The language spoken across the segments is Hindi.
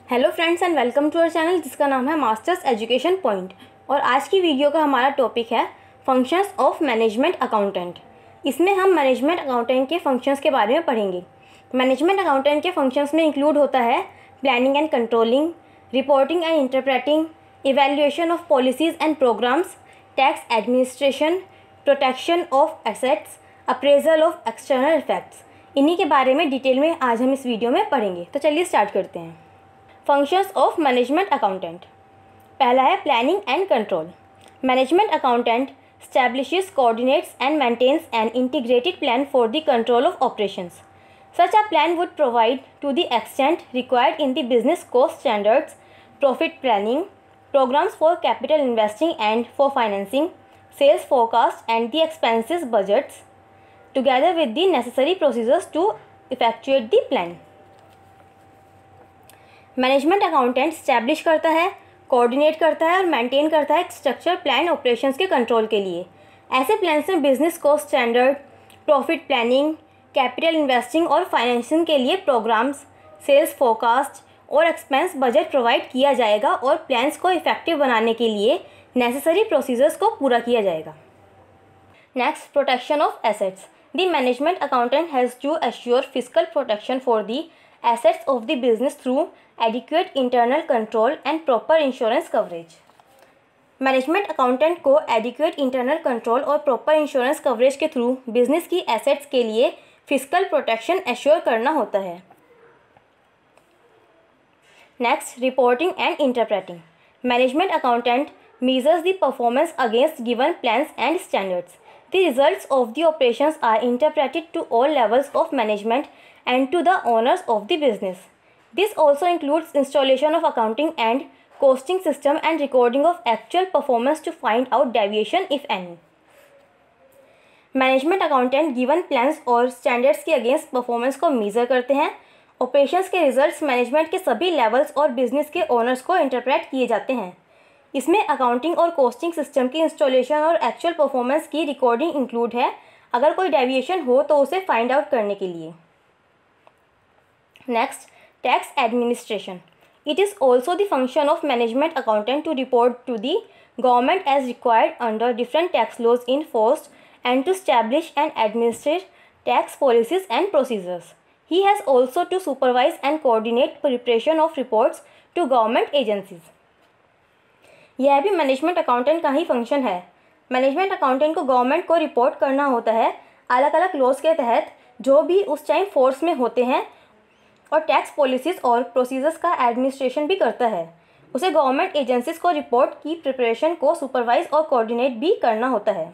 Hello friends and welcome to our channel जिसका नाम है मास्टर्स एजुकेशन पॉइंट। और आज की वीडियो का हमारा टॉपिक है फंक्शंस ऑफ मैनेजमेंट अकाउंटेंट। इसमें हम मैनेजमेंट अकाउंटेंट के फंक्शंस के बारे में पढ़ेंगे। मैनेजमेंट अकाउंटेंट के फंक्शंस में इंक्लूड होता है planning and controlling, reporting and interpreting, evaluation of policies and programmes, tax administration, protection of assets, appraisal of external effects. इन्हीं के बारे में डिटेल में आज हम इस वीडियो में पढ़ेंगे। तो चलिए स्टार्ट करते हैं। Functions of management accountant. पहला है planning and control. Management accountant establishes, coordinates and maintains an integrated plan for the control of operations. Such a plan would provide, to the extent required in the business cost standards, profit planning, programs for capital investing and for financing, sales forecast and the expenses budgets, together with the necessary procedures to effectuate the plan. Management accountant establish करता है, कोऑर्डिनेट करता है और मेंटेन करता है एक स्ट्रक्चर प्लान ऑपरेशंस के कंट्रोल के लिए। ऐसे प्लान्स में business cost standard, profit planning, capital investing और फाइनेंसिंग के लिए प्रोग्राम्स, सेल्स फोरकास्ट और एक्सपेंस बजट प्रोवाइड किया जाएगा और प्लान्स को इफेक्टिव बनाने के लिए नेसेसरी प्रोसीजर्स को पूरा किया जाएगा। Next, protection of assets. The management accountant has to assure physical protection for the assets of the business through adequate internal control and proper insurance coverage. Management accountant को एडिक्वेट इंटरनल कंट्रोल और प्रॉपर इंश्योरेंस कवरेज के थ्रू बिजनेस की एसेट्स के लिए फिजिकल प्रोटेक्शन एश्योर करना होता है। Next, reporting and interpreting. Management accountant measures the performance against given plans and standards. The results of the operations are interpreted to all levels of management and to the owners of the business. This also includes installation of accounting and costing system and recording of actual performance to find out deviation if any. Management accountant given plans और स्टैंडर्ड्स के अगेंस्ट परफॉर्मेंस को मेज़र करते हैं। ऑपरेशंस के रिजल्ट्स मैनेजमेंट के सभी लेवल्स और बिजनेस के ओनर्स को इंटरप्रेट किए जाते हैं। इसमें अकाउंटिंग और कॉस्टिंग सिस्टम की इंस्टॉलेशन और एक्चुअल परफॉर्मेंस की रिकॉर्डिंग इंक्लूड है। अगर कोई डेविएशन हो तो उसे फाइंड आउट करने के लिए। Next, tax administration. It is also the function of management accountant to report to the government as required under different tax laws in force and to establish and administrate tax policies and procedures. He has also to supervise and coordinate preparation of reports to government agencies. यह भी मैनेजमेंट अकाउंटेंट का ही फंक्शन है। मैनेजमेंट अकाउंटेंट को गवर्नमेंट को रिपोर्ट करना होता है अलग अलग लॉज के तहत जो भी उस टाइम फोर्स में होते हैं, और टैक्स पॉलिसीज़ और प्रोसीजर्स का एडमिनिस्ट्रेशन भी करता है। उसे गवर्नमेंट एजेंसीज को रिपोर्ट की प्रिपरेशन को सुपरवाइज और कोऑर्डिनेट भी करना होता है।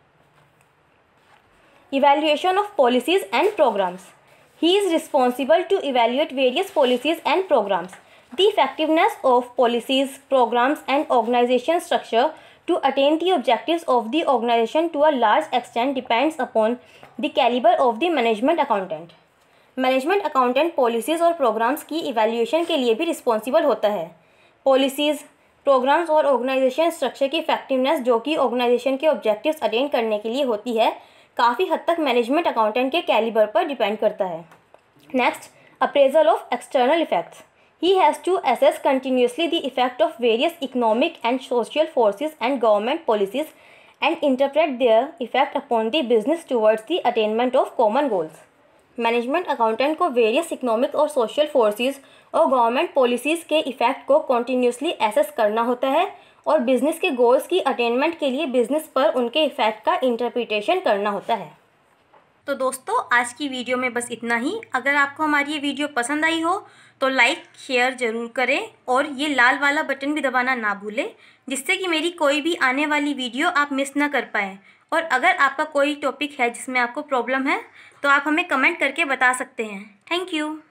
Evaluation of policies and programmes. He is responsible to evaluate various policies and programmes. The effectiveness of policies, programs and organization structure to attain the objectives of the organization to a large extent depends upon the caliber of the management accountant. Management accountant policies और प्रोग्राम्स की इवैल्यूएशन के लिए भी रिस्पॉन्सिबल होता है। पॉलिसीज़, प्रोग्राम्स और ऑर्गेनाइजेशन स्ट्रक्चर की इफेक्टिवनेस जो कि ऑर्गेनाइजेशन के ऑब्जेक्टिव्स अटेन करने के लिए होती है, काफ़ी हद तक मैनेजमेंट अकाउंटेंट के कैलिबर पर डिपेंड करता है। Next, appraisal of external effects. He has to assess continuously the effect of various economic and social forces and government policies and interpret their effect upon the business towards the attainment of common goals. Management accountant को वेरियस इकोनॉमिक और सोशल फोर्सेस और गवर्नमेंट पॉलिसीज़ के इफ़ेक्ट को कॉन्टीन्यूसली एसेस करना होता है और बिज़नेस के गोल्स की अटेनमेंट के लिए बिज़नेस पर उनके इफ़ेक्ट का इंटरप्रिटेशन करना होता है। तो दोस्तों, आज की वीडियो में बस इतना ही। अगर आपको हमारी ये वीडियो पसंद आई हो तो लाइक शेयर ज़रूर करें और ये लाल वाला बटन भी दबाना ना भूलें, जिससे कि मेरी कोई भी आने वाली वीडियो आप मिस ना कर पाएँ। और अगर आपका कोई टॉपिक है जिसमें आपको प्रॉब्लम है तो आप हमें कमेंट करके बता सकते हैं। Thank you.